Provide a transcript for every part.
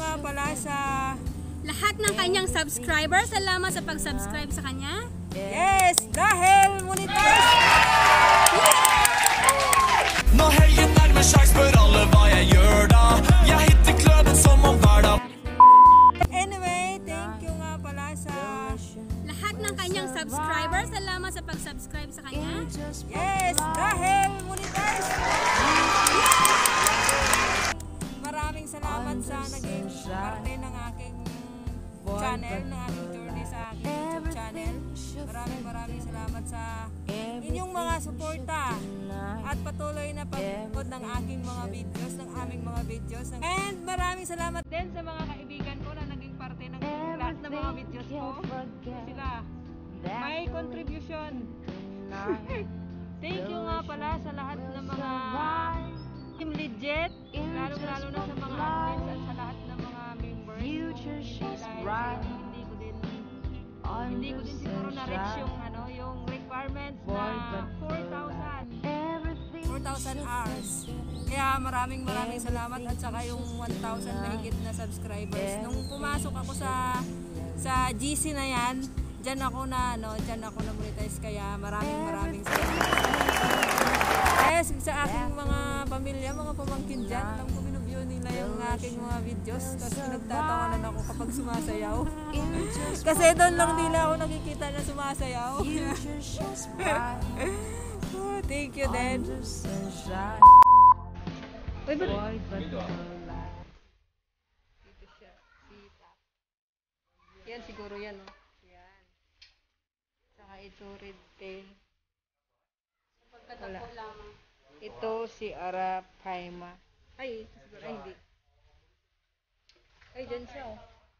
nga pala sa lahat ng kanyang subscribers. Salamat sa pag-subscribe sa kanya. yes, dahil monetize. Nå helgen nærmer seg, spør alle hva jeg gjør da. Jeg hitter kløden som om hver dag. Anyway, thank you nga pala sa Lahat ng kanyang subscribers. Salamat sa pag-subscribe sa kanya. yes, dahil monetize. Maraming salamat sa naging parte ng aking channel, ng aking journey sa aking YouTube channel. Maraming salamat sa inyong mga suporta at patuloy na pag-upload ng aking mga videos, ng aming mga videos. And maraming salamat din sa mga kaibigan ko na naging parte ng lahat ng mga videos ko. Sila may contribution. Thank you nga pala sa lahat ng mga Team Legit, lalo na sa mga admins at sa lahat ng mga members. Hindi ko din siguro na-reach yung requirements na 4,000 hours. Kaya maraming salamat at saka yung 1,000 na higit na subscribers. Nung pumasok ako sa GC na yan, diyan ako na monetize, kaya maraming salamat. Yes, sa aking mga pamilya, mga pamangkin dyan, alam ko binubyo nila yung aking mga videos, tapos nagtatawanan ako kapag sumasayaw. Kasi doon lang nila ako nakikita na sumasayaw. Oh, thank you then. Uy, yan siguro yan, oh. Yan. Saka ito red tail. Wala. Ito si Arapaima. Ay, siguro, hindi. Ay, dyan siya, oh.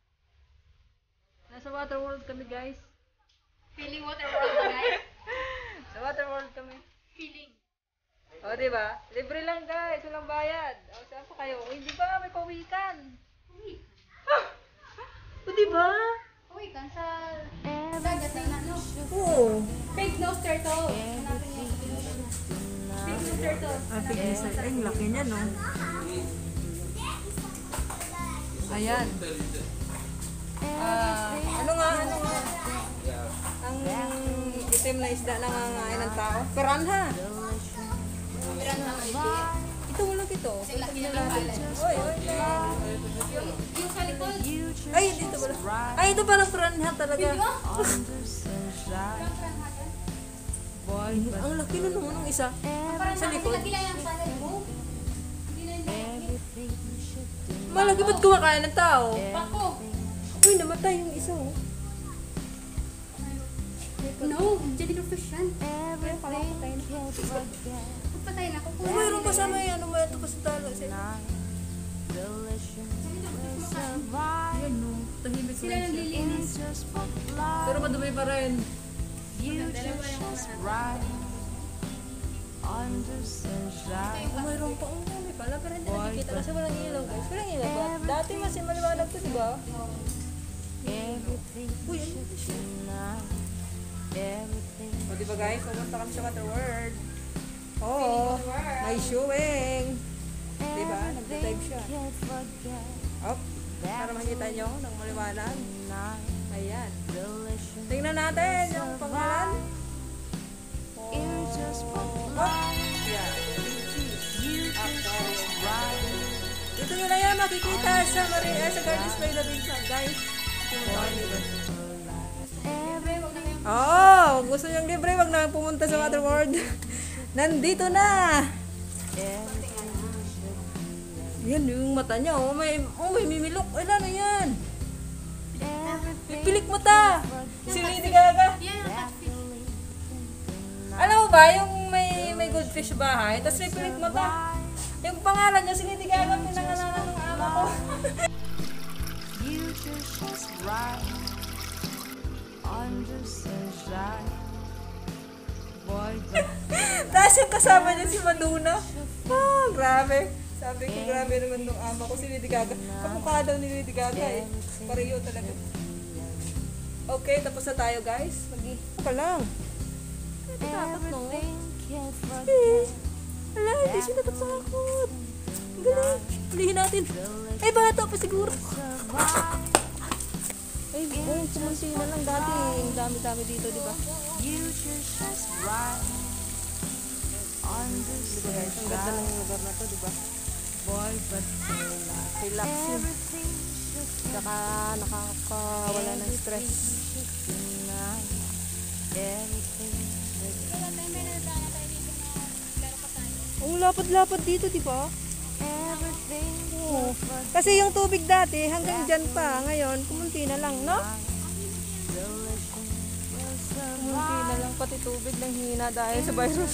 Nasa Waterworld kami, guys. Feeling Waterworld, guys. Sa Waterworld kami. Feeling. O, diba? Libre lang, guys. Walang bayad. O, saan pa kayo? O, hindi ba may pawikan? O, diba? Uy, kan sa dagat na ano? Oo. Fake nose turtle. Hanapin niyo sa Pilipinas. Fake nose turtle. Ay, laki niya, no? Ayan. Ano nga? Ang itim na isda na nangangain ng tao. Piranha. Piranha maliit. Ito, walang ito. Kasi laki na lang pala. Oy. Yung sa likod. Ay, dito pala. Ay, ito pala piranha talaga. Ang laki na naman ng isa. Parang Sa likod. laki lang yung channel mo. Hindi na yung Malaki ba't kumakain ng tao? Bako. Uy, namatay yung isa, oh. No, jellyfish yan. Pero pala patay na. Patay na. Oh, mayroon pa sa may ano, may ito pa sa talo. Ayan, no. Tahimik Sila lang siya. naglilinis. Pero madumi pa rin. Dalawa yung Oh, mayroon pa. Ang dami pala. Pero hindi nakikita kasi walang ilaw, guys. Walang ilaw ba? Dati mas maliwanag to, di ba? Uy, ano ba siya? O, di ba, guys? Pumunta kami sa Waterworld. Oo. May showing. Di ba? Nag-dive siya. Op. Para makita nyo ng maliwanag. Ayan. Tingnan natin yung pangalan. Yeah. Dito nyo na yan makikita sa sa Gardens by the Beach, guys. Oh, gusto nyo libre, wag na pumunta sa Waterworld. Nandito na. Yan yung mata niya, oh may mimilok. Ilan na yan? Pipilik mo ta. Si Lady Gaga. Alam mo ba, yung may goldfish bahay, tapos may pilik mo ta. Yung pangalan niya, si Lady Gaga, pinangalanan ng ama ko. Tapos yung kasama niya si Madonna. Ah, grabe. Sabi ko, grabe naman nung ama ko, si Lady Gaga. Kamukha daw ni Lady Gaga eh. Pareho talaga. Okay, tapos na tayo, guys. Mag-iisa pa lang. Natatakot, no? Ala, hindi siya natatakot. Galing. Hulihin natin. Ay, bata pa siguro. Ay, kumunti na lang dati. Ang dami-dami dito, di ba? Di ba guys? Ang ganda ng lugar na to, di ba? Relaxing. Saka nakakawala ng stress. Ang lapad-lapad dito, di ba? Oo. Kasi yung tubig dati hanggang dyan pa. Ngayon, kumunti na lang, no? Kumunti na lang pati tubig ng hina dahil sa virus.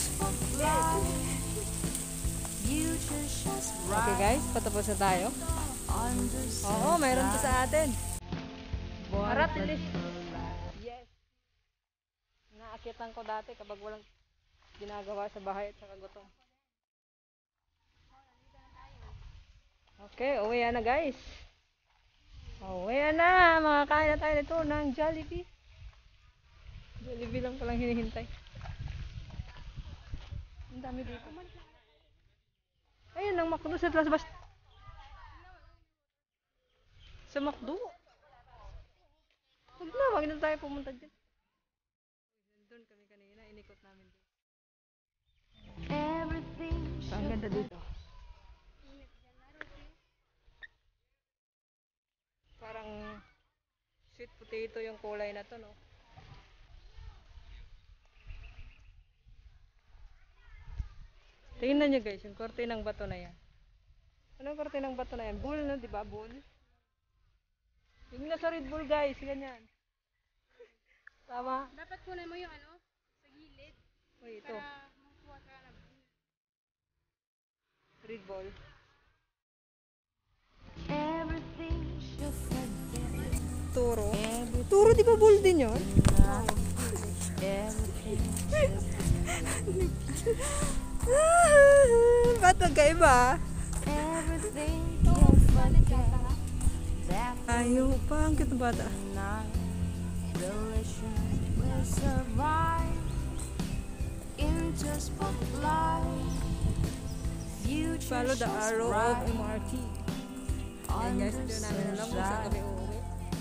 Okay guys, patapos na tayo. Oo, mayroon pa sa atin. Aratilis. Yes. Naakitan ko dati kapag walang ginagawa sa bahay at saka gutom. Okay, uwi na guys. Uwi na, makakain na tayo nito ng Jollibee. Jollibee lang palang hinihintay. Ang dami dito. Ayun, ang McDo sa Las Bas. Sa McDo. Wag na tayo pumunta dyan. Doon kami kanina, inikot namin dito. Ang ganda dito. Parang sweet potato yung kulay na to, no? Tingnan nyo guys, yung korte ng bato na yan. Anong korte ng bato na yan? Bull na, di ba? Bull. Yung nasa Red Bull guys, ganyan. Tama? Dapat kunin mo yung ano, sa gilid. Uy, ito. Para makuha ka na. Red Bull. Turo. Turo, di ba bull din yun? Ba't magkaiba? Ayaw pa, ang cute na bata. Follow the arrow of MRT. Ayan guys, hindi namin alam kung saan kami uuwi.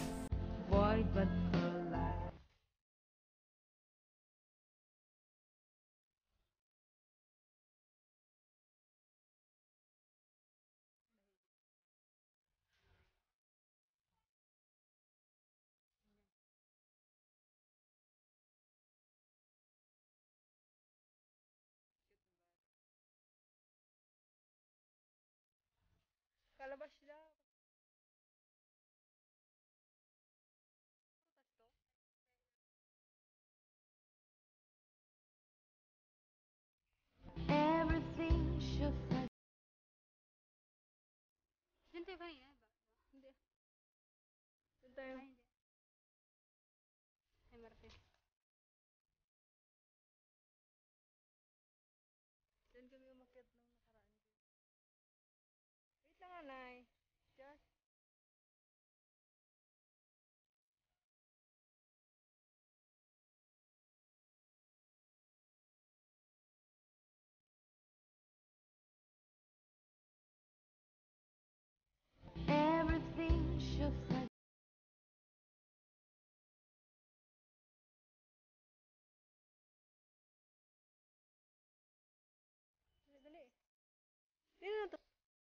Kalabas sila. Diyan tayo kanina, ba? Hindi. Doon tayo. Ay, Marte. Doon kami umakyat nung nakaraan. Wait lang, anay. Just. Dali. Dito na to.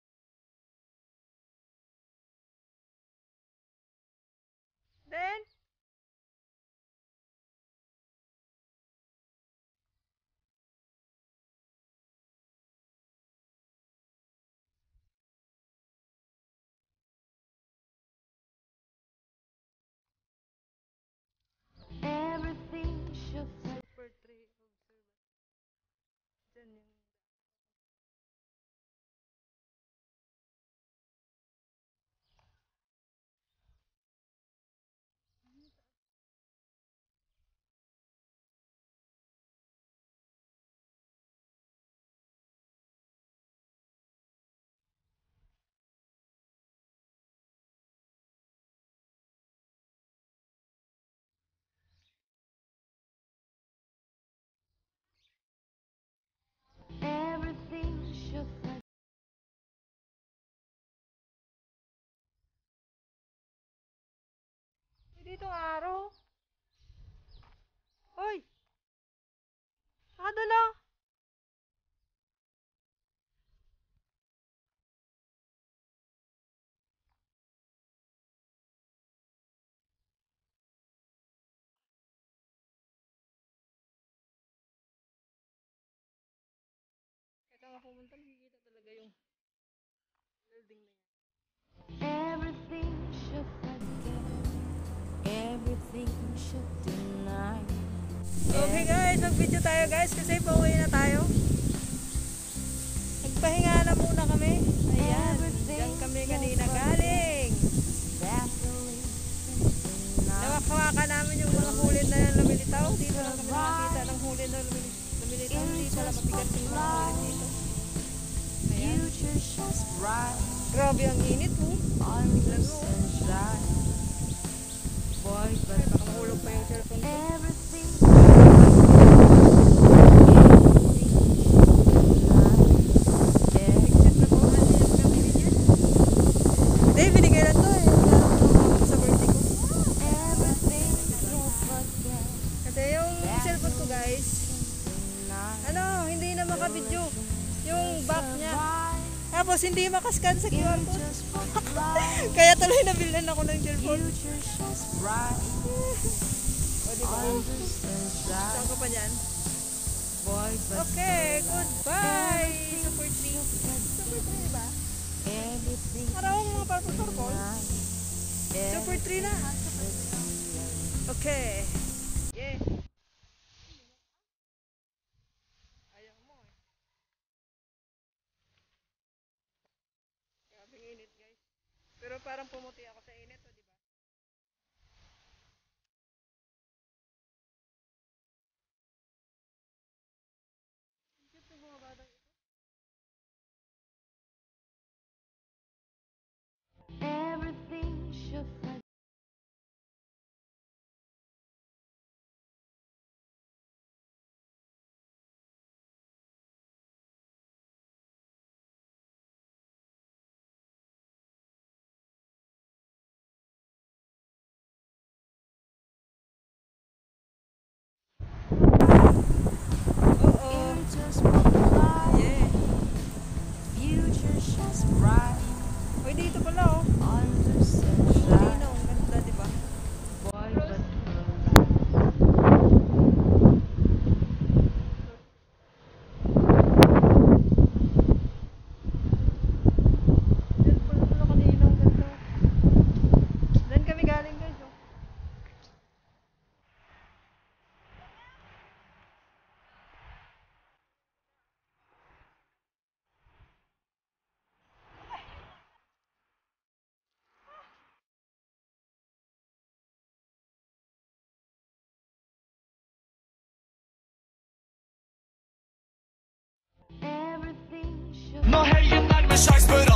Then. Super tree observer. Diyan yung Itong araw. Hoy! Nakadala. Kaya nga pumunta, nakikita talaga yung building na yan. Everything should forget, everything should deny. Okay guys, mag-video tayo guys kasi pauwi na tayo. Nagpahinga na muna kami. Ayan, diyan kami kanina galing. Nawakawakan namin yung mga huli na lumilitaw. Dito lang kami nakakita ng huli na lumilitaw. Hindi pala mabigat yung mga huli dito. Ayan. Grabe ang init mo. Tignan mo. Ay, baka mahulog pa yung cellphone ko. Exit na po kasi yung kabili niya. Hindi, binigay lang to eh. Sa birthday ko. Kasi yung cellphone ko guys, ano, hindi na makabidyo. Yung back niya. Tapos hindi makascan sa QR code. Kaya tuloy nabilan ako ng cellphone. O diba? Saan ko pa dyan? Okay, goodbye! Super 3. Super 3 diba? Parang mga purple. Super 3 na. Okay. Yeah. Ayaw mo eh. Grabing init guys. Pero parang pumuti ako sa init o diba? Cute ng mga batang ito. Everything should forget. Oo. Just multiply. Yeah. Future just bright. Uy, dito pala oh. Under Dino, sunshine. ang ganda diba? Boy, but Diyan pala kanina ang ganda. Diyan kami galing guys oh. everything should Nå helgen nærmer seg, spør